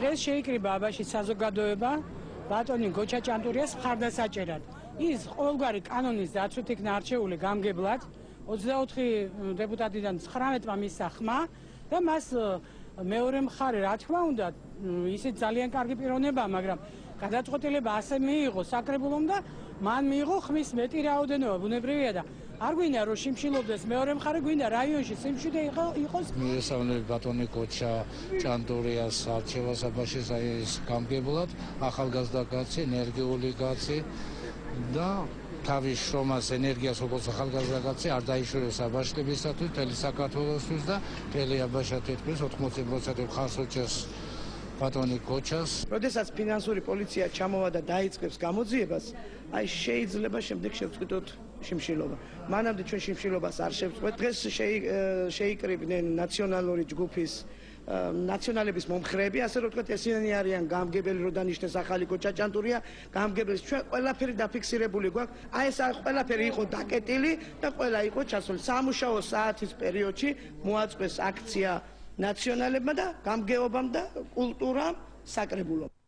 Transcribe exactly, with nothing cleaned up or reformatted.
დღეს შეიკრიბა აბაში საზოგადოება ბატონი გოჩა ჭანტურიას მხარდასაჭერად. ის ყოველგვარი კანონის დაცვით იქნა არჩეული გამგებლად ოცდაოთხი დეპუტატიდან ცხრამეტმა მისცა ხმა და მას მეორე მხარე რა თქმა უნდა ისეთ ძალიან კარგი პიროვნებაა, მაგრამ გადაწყვეტილება ასე მიიღო საკრებულომ და მან მიიღო ხმის მეტი რაოდენობა, ბუნებრივია და არ გვინდა რომ შიმშილობდეს მეორე მხარე, გვინდა რაიონში სიმშვიდე იყოს. მიესალმები ბატონი გოჩა ჭანტურიას არჩევას აბაში ის გამგებლად, ახალგაზრდა კაცი, ენერგიული კაცი და თავის შრომას ენერგიას როგორც ახალგაზრდა კაცი არ დაიშორეს აბაშტებისათვის, მთელი საქართველოსთვის და მთელი აბაშა თითქმის ოთხმოცი პროცენტი მხარს უჭერს ბატონი გოჩას. როდესაც ფინანსური პოლიცია ჩამოვა და დაიწყებს გამოძიებას, აი შეიძლება შემდეგ შევწყვიტოთ შიმშილობა. მანამდე ჩვენ შიმშილობას არ შევწყვეტ. დღეს შეიკრიბნენ ნაციონალური ჯგუფის ნაციონალების მომხრეები, ასე რომ ვთქვათ, ესენი არიან გამგებელი, რო დანიშნეს ახალი გოჩა ჭანტურია, გამგებლის ჩვენ ყველაფერი დაფიქსირებული გვაქვს. აი ეს ყველაფერი იყო დაკეტილი და ყველა იყო ჩასული. სამუშაო საათის პერიოდში მოაწყვეს აქცია ნაციონალებმა და გამგეობამ და კულტურამ საკრებულომ.